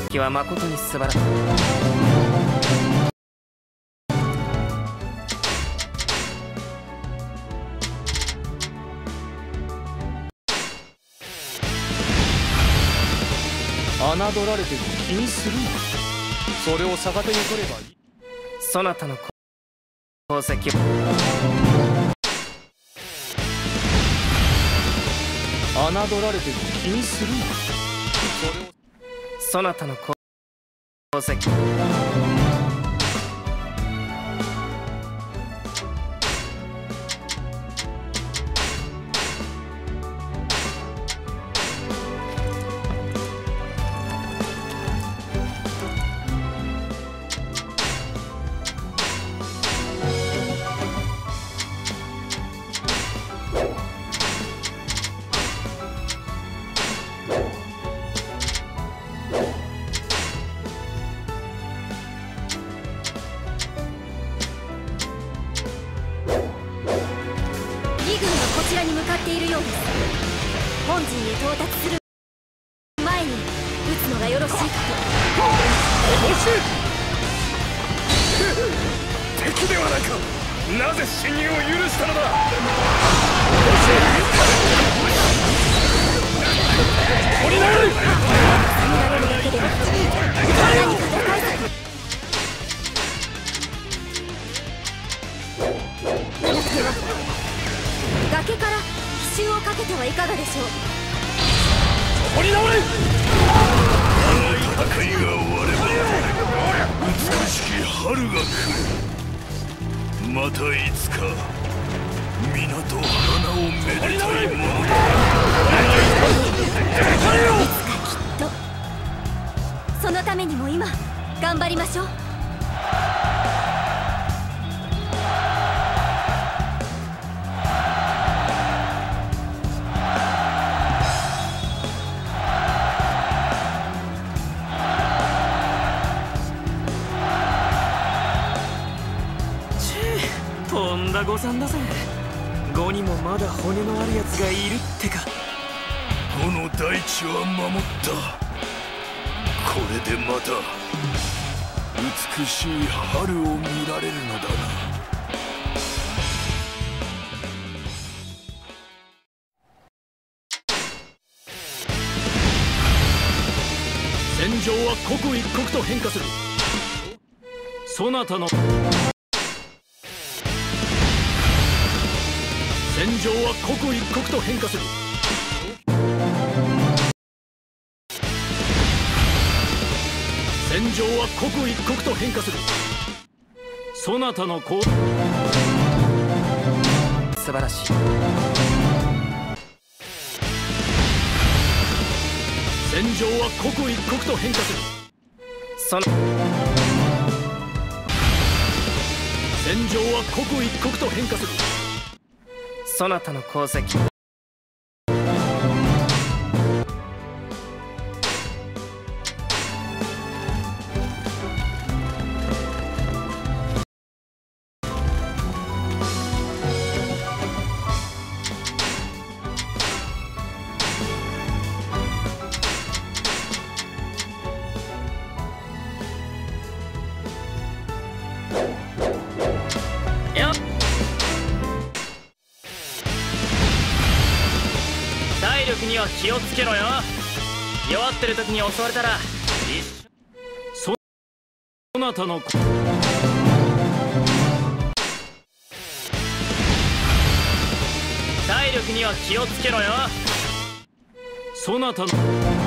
績は誠に素晴らしい。 侮られても気にするな。それを逆手に取ればいい。 そなたの功績侮られても気にするな。 そなたの功績こちらに向かっているようです。本陣に到達する前に撃つのがよろしいかと。 面白い。敵ではないか。なぜ侵入を許したのだ。取りなる。 見られるだけでは何か打開策。では崖から奇襲をかけてはいかがでしょう。 取り直れ。 戦いが終われば美しき春が来る。またいつか皆と花をめでたいものだ。 いつかきっと。そのためにも今頑張りましょう。 とんだ誤算だぜ。5にもまだ骨のあるやつがいるってか。 この大地は守った。これでまた美しい春を見られるのだな。 戦場は刻一刻と変化する。そなたの戦場は刻一刻と変化する。戦場は刻一刻と変化する。そなたの素晴らしい。 戦場は刻一刻と変化する。戦場は刻一刻と変化する。 そなたの功績よっ。体力には気をつけろよ。弱ってる時に襲われたらそなたの体力には気をつけろよ。 そなたの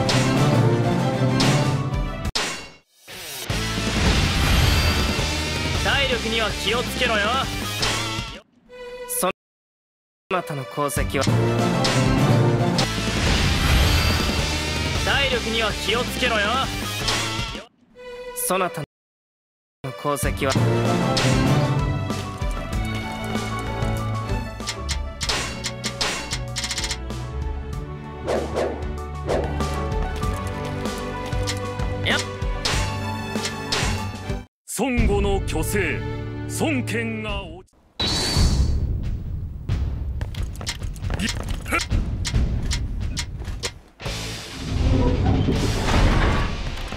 体力には気をつけろよ。そなたの功績は体力には気をつけろよ。そなたの功績は孫悟の虚勢孫権が落ち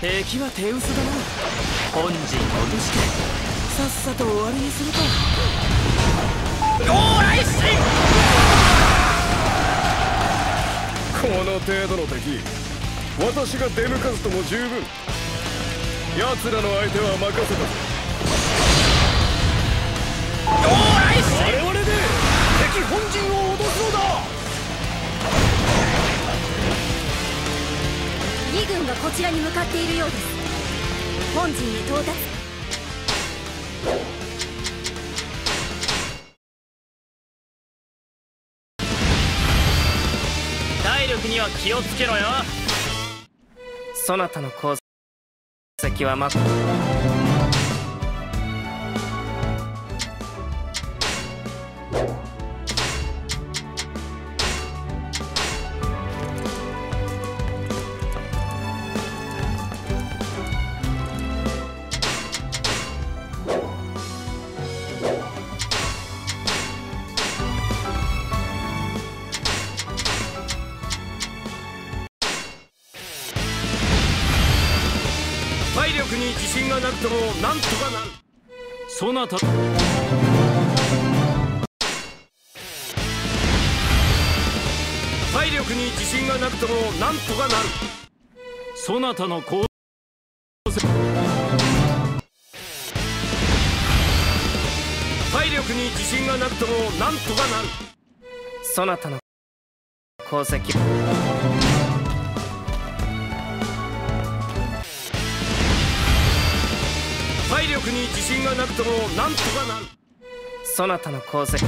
敵は手薄だな。本陣落としてさっさと終わりにするか。 往来しこの程度の敵、私が出抜かずとも十分。奴らの相手は任せたぞ。往来し我々で敵本陣を脅すのだ。 義軍がこちらに向かっているようです。本陣へ到達。 体力には気をつけろよ。そなたの功績は体力に自信がなくともなんとかなる。そなた体力に自信がなくともなんとかなる。そなたの功績体力に自信がなくともなんとかなる。そなたの功績体力に自信がなくともなんとかなる。そなたの功績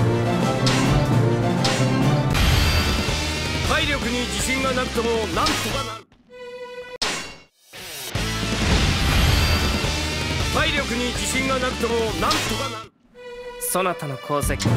体力に自信がなくともなんとかなる。体力に自信がなくともなんとかなる。そなたの功績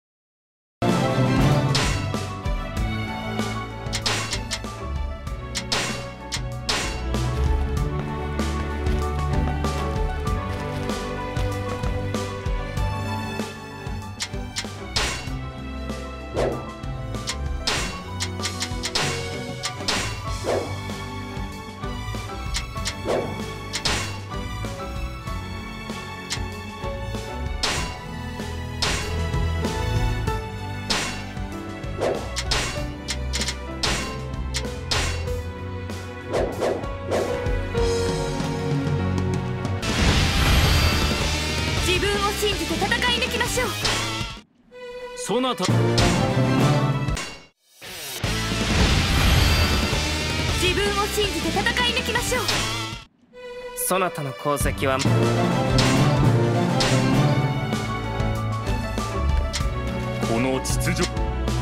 信じて戦い抜きましょう。 そなた自分を信じて戦い抜きましょう。 そなたの功績はこの秩序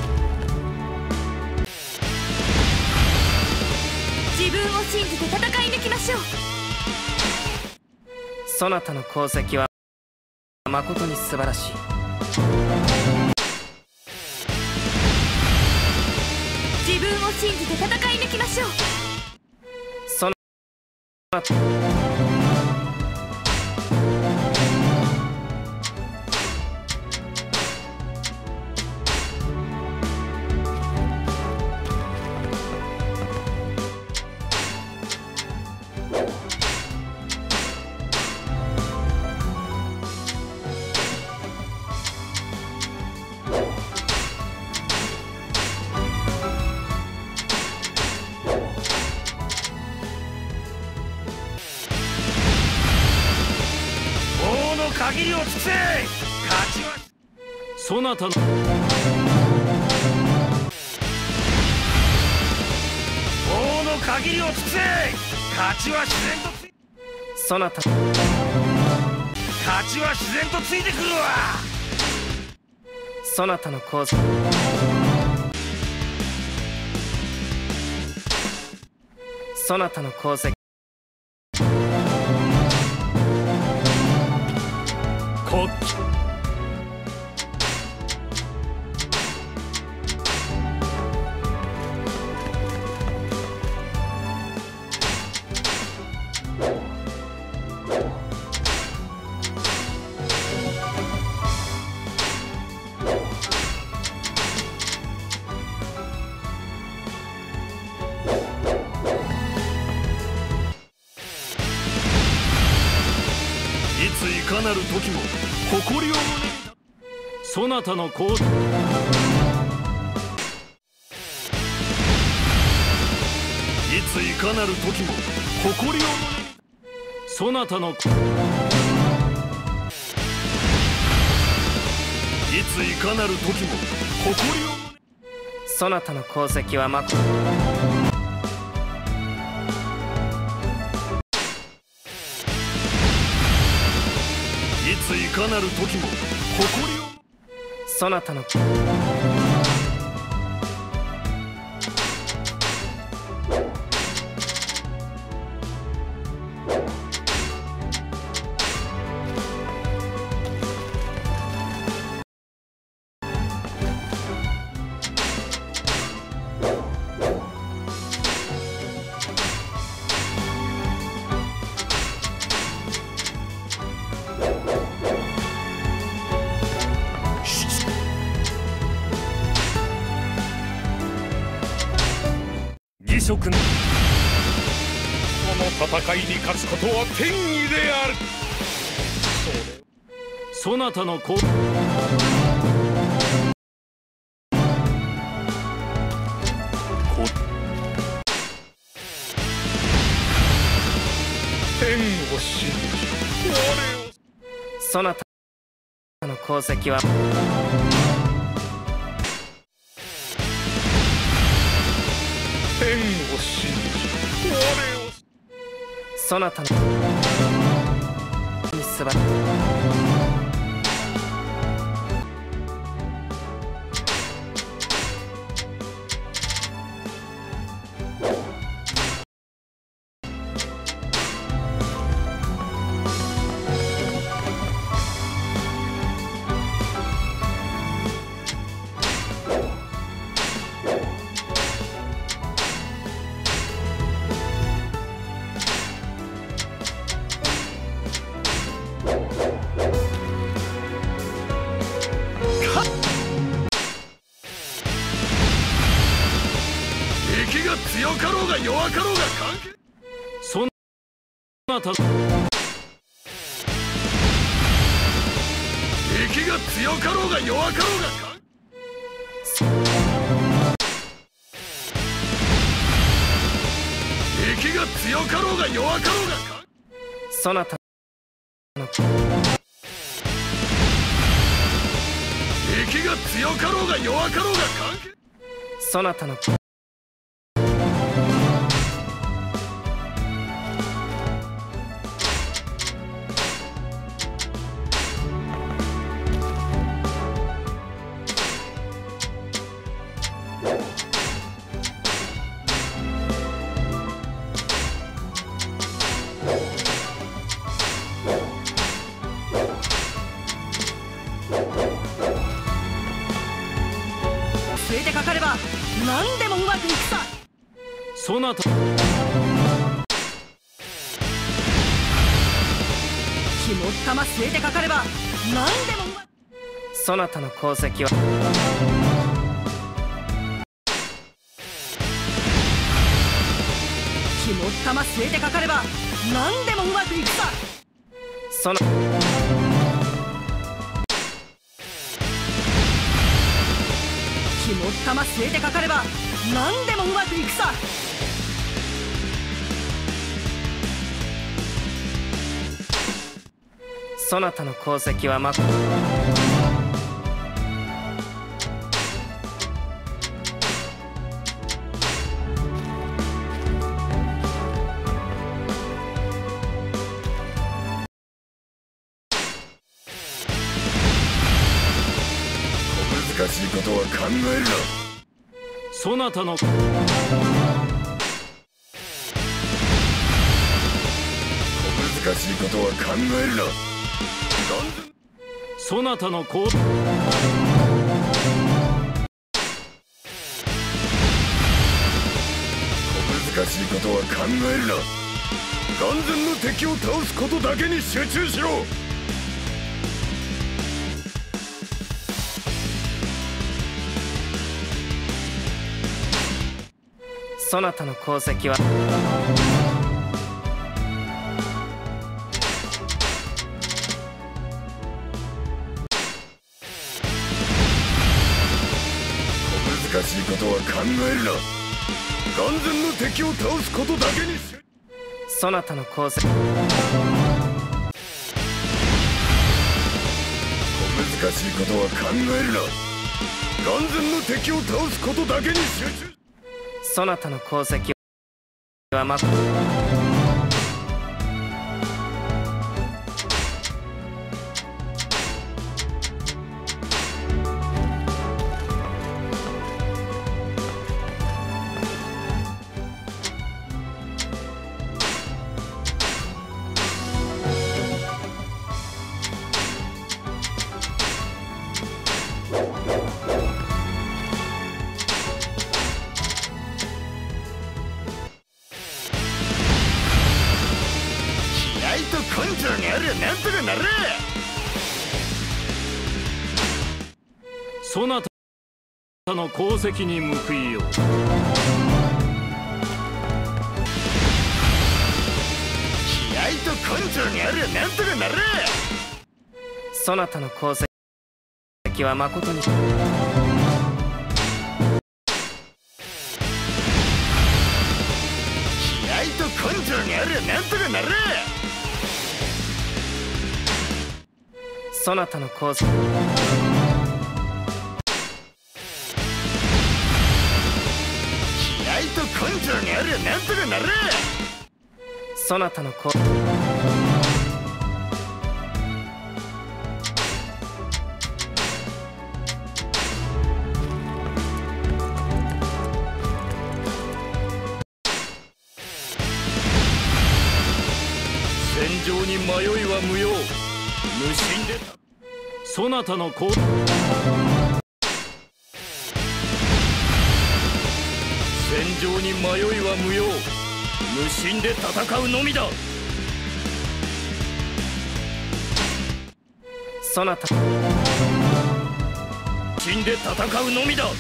自分を信じて戦い抜きましょう。 そなたの功績は誠に素晴らしい。 自分を信じて戦い抜きましょう。 そなた限りを尽くせ。勝ちはそなたの王の限りを尽くせ。勝ちは自然とそなた勝ちは自然とついてくるわ。 そなたの功績そなたの功績国旗かなる時も誇りを胸に。 そなたの行動。 いついかなる時も誇りを胸に。 そなたの。 いついかなる時も誇りを胸に。 そなたの功績はまこと。 いついかなる時も誇りを。 そなたの。 義足の。 この戦いに勝つことは天意である。 そなたの行。 天を信じ我を。 そなたの功績は。 天を信じ我を。 そなたの。すば。 敵が強かろうが弱かろうが関係。 そなた。 敵が強かろうが弱かろうが関係。敵が強かろうが弱かろうが関係。 そなたの。 敵が強かろうが弱かろうが関係。 そなたの。 据えてかかれば何でもうまくいくさ。 そなた。 肝っ玉据えてかかれば何でもうまく。 そなたの功績は。 肝っ玉据えてかかれば何でもうまくいくさ。 その。 肝っ玉据えてかかれば何でもうまくいくさ。 そなたの功績はまこと。 難しいことは考えるな。 そなたの。 難しいことは考えるな。 そなたの行。 難しいことは考えるな。眼前の敵を倒すことだけに集中しろ。 そなたの功績は。 ことは考えるな。眼前の敵を倒すことだけにし。 そなたの功績。 難しいことは考えるな。眼前の敵を倒すことだけに集中。 そなたの功績はま根性がありゃなんとかなる。 そなたの功績に報いよう。 気合と根性がありゃなんとかなる。 そなたの功績はまことに。 気合と根性がありゃなんとかなる。 そなたの功績。 気合と根性がありゃなんとかなる。 そなたの功戦場に迷いは無用。無心でそなたの功。戦場に迷いは無用。無心で戦うのみだ。 そなた無心で戦うのみだ。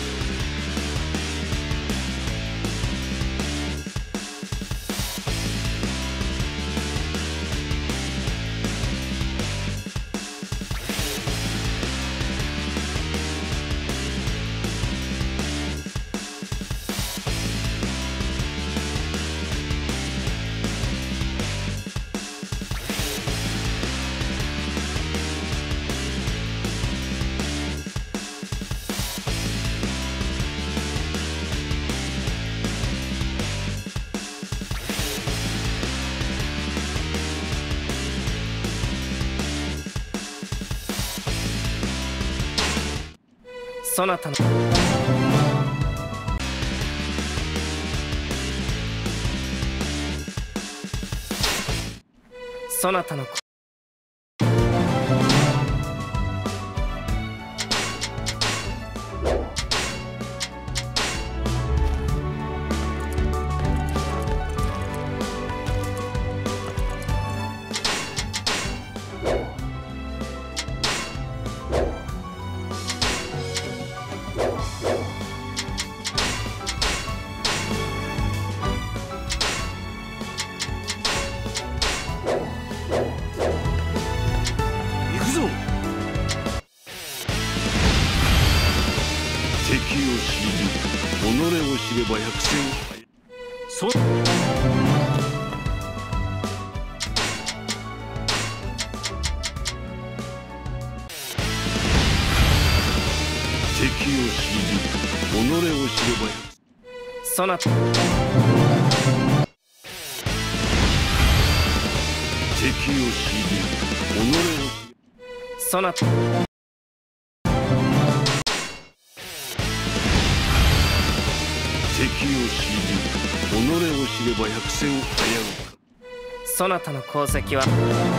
そなたのそなたの知れば百戦そ敵を知り己を知ればそなた敵を知り己をそなた敵を知り己を知れば百戦危うく。 そなたの功績は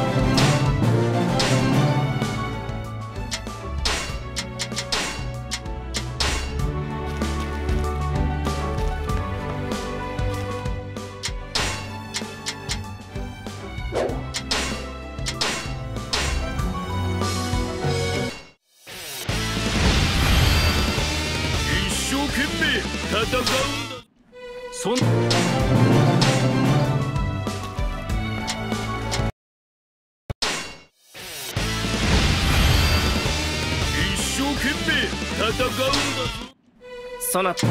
一生懸命戦うんだ。そん一生懸命戦うんだぞ。 そなた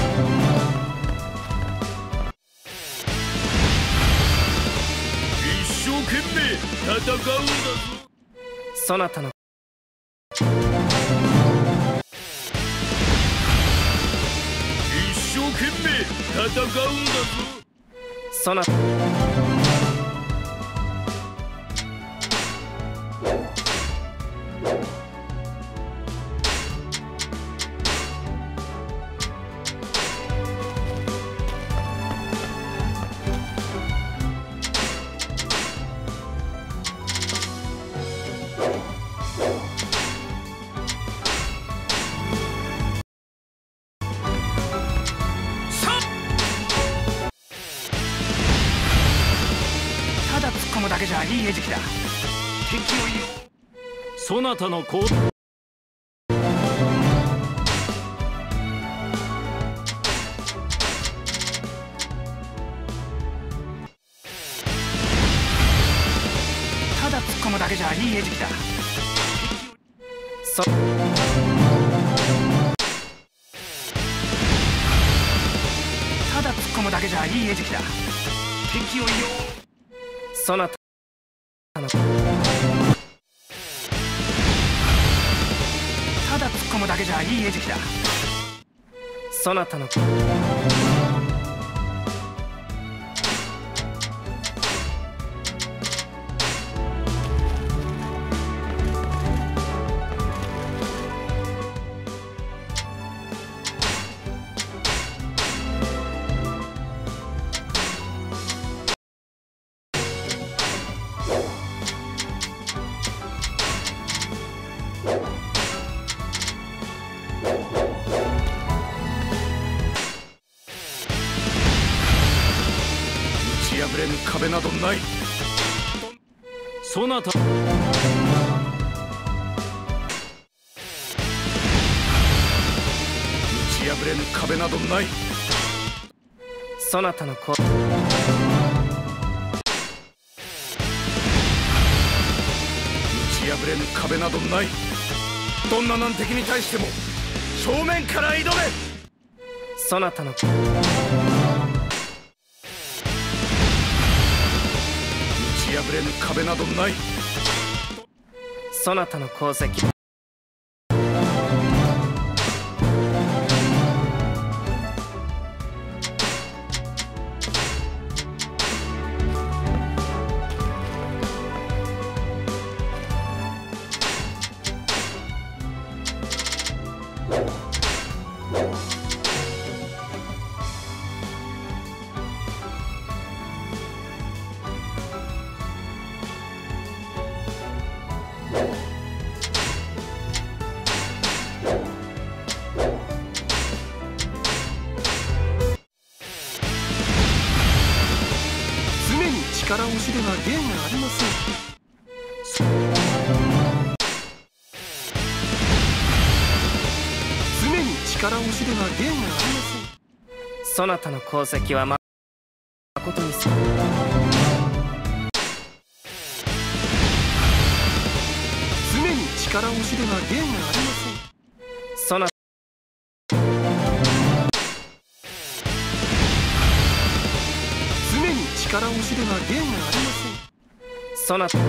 一生懸命戦うんだぞ。 そなたの一生懸命戦うんだぞ。 そなたただ突っ込むだけじゃいい餌食だ。敵をよそなたの行ただ突っ込むだけじゃいい餌食だ。ただ突っ込むだけじゃいい餌食だ。敵をよそなたのただ突っ込むだけじゃいい餌食だ。そなたの打ち破れぬ壁などない。 そなた打ち破れぬ壁などない。 そなたの子打ち破れぬ壁などない。どんな難敵に対しても正面から挑め。 そなたの打ち破れぬ壁などない。 そなたの功績力押しでは芸がありません。常に力押しでは芸がありません。 そなたの功績はまことにす常に力押しでは芸がありません。 そな常に力押しでは芸がありません。 そなた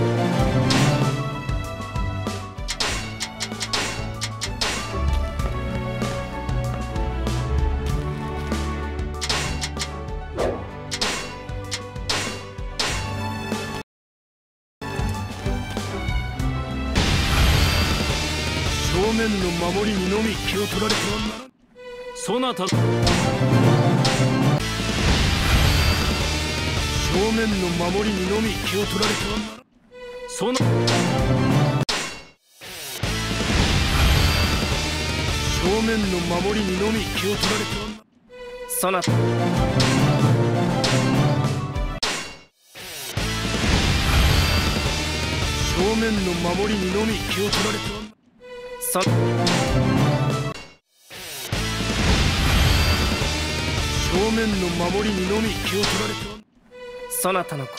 正面の守りにのみ気を取られてはならん。 そなた正面の守りにのみ気を取られてはならん。 そな正面の守りにのみ気を取られてはならん。 そなた正面の守りにのみ気を取られてはならん。 そ正面の守りにのみ気を取られてはならん。 そなたの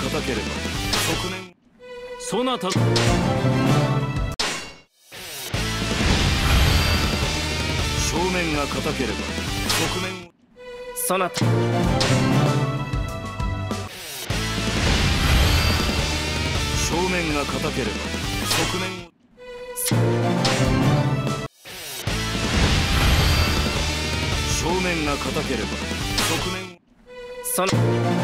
硬ければ側面そなた正面が硬ければ側面そなた正面が硬ければ側面正面が硬ければ側面そな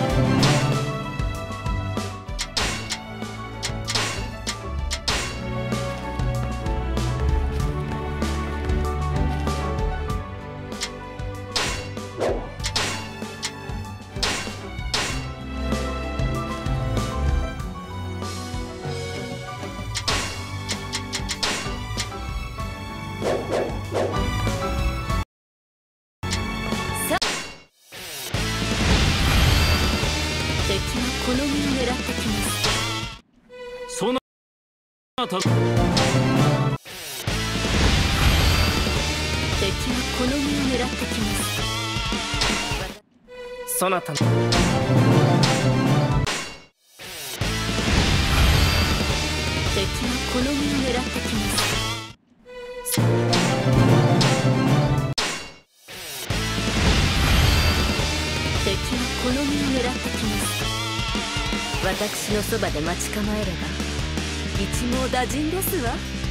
敵はこの身を狙ってきます。 そなた敵はこの身を狙ってきます。 そなたの敵はこの身を狙ってきます。敵はこの身を狙ってきます。私のそばで待ち構えれば一網打尽ですわ。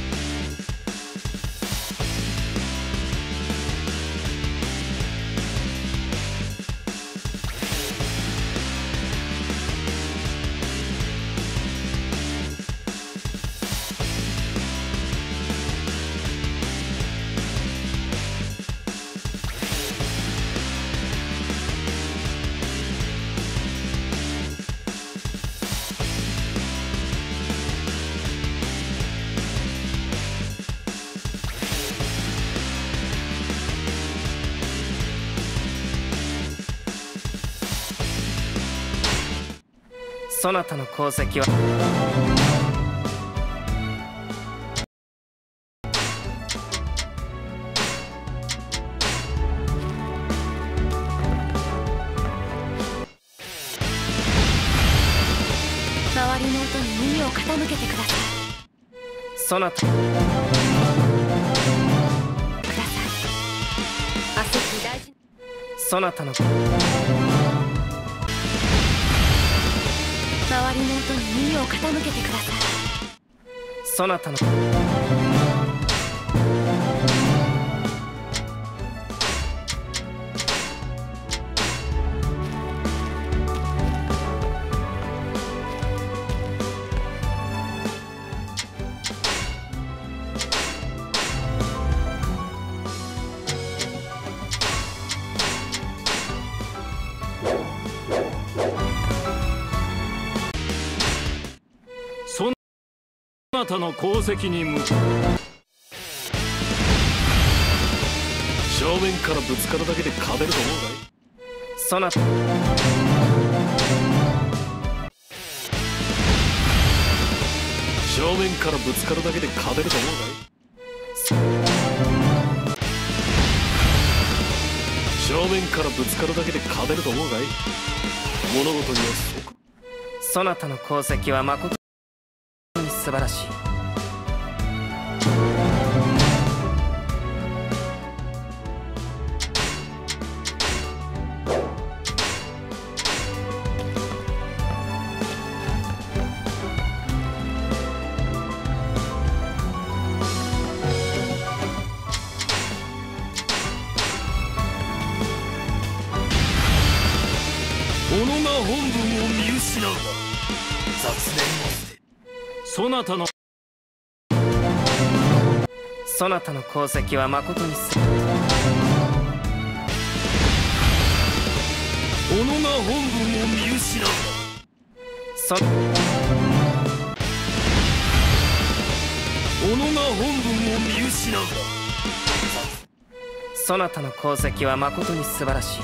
そなたの功績は周りの音に耳を傾けてください。 そなたください。焦って大事。 そなたの周りの音に耳を傾けてください。 そなたのそなたの功績に向正面からぶつかるだけで勝てると思うかい。 そなた正面からぶつかるだけで勝てると思うかい。正面からぶつかるだけで勝てると思うかい。物事にはそうか。 そなたの功績は誠に素晴らしい。 己が本分を見失うが雑念を捨てそなたのそなたの功績は誠に素己が本分を見失うがそ己が本分を見失うがそなたの功績は誠に素晴らしい。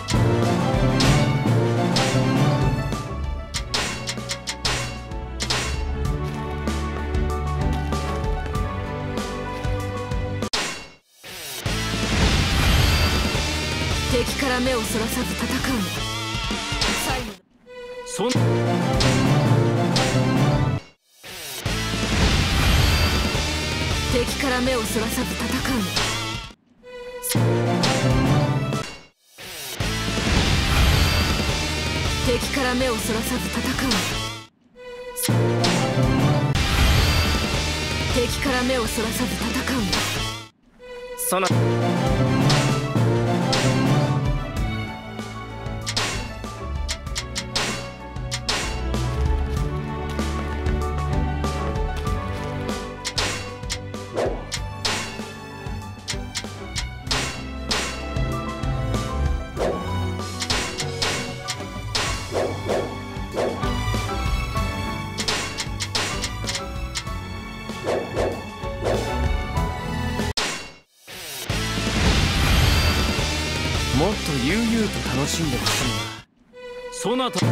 敵から目をそらさず戦うの。最後のそから目をそらさず戦うの。敵から目をそらさず戦うの。敵から目をそらさず戦うの。 そなもっと悠々と楽しんでほしいんだ。 そなたも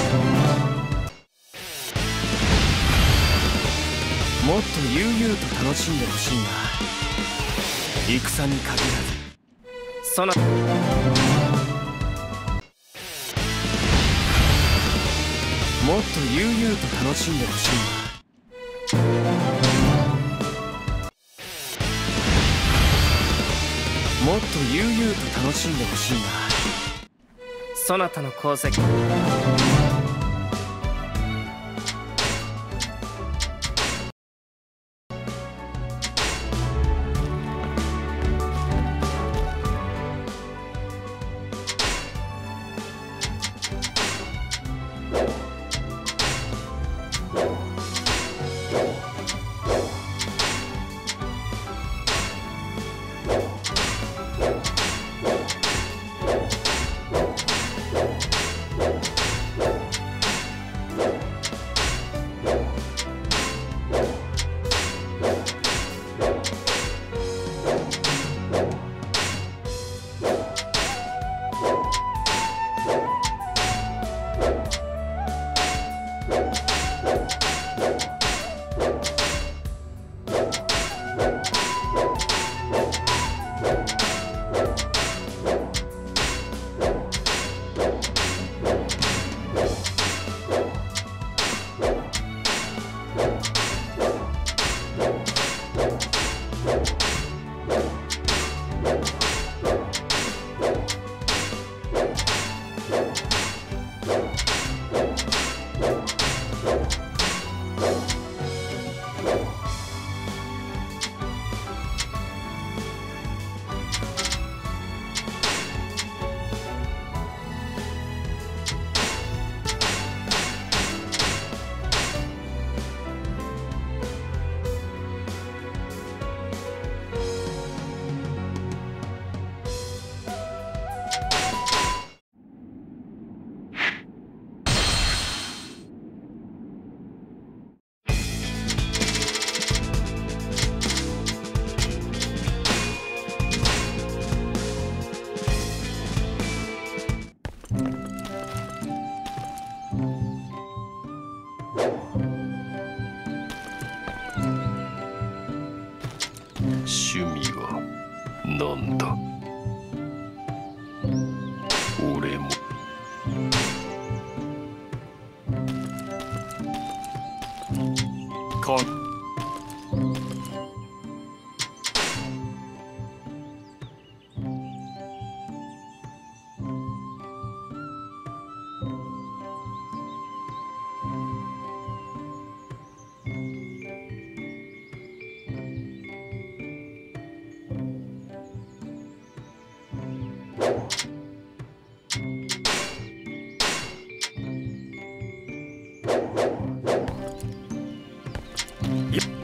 っと悠々と楽しんでほしいんだ。戦に限らずそなもっと悠々と楽しんでほしいんだ。もっと悠々と楽しんでほしいんだ。そなたの功績趣味は何だ。俺もこい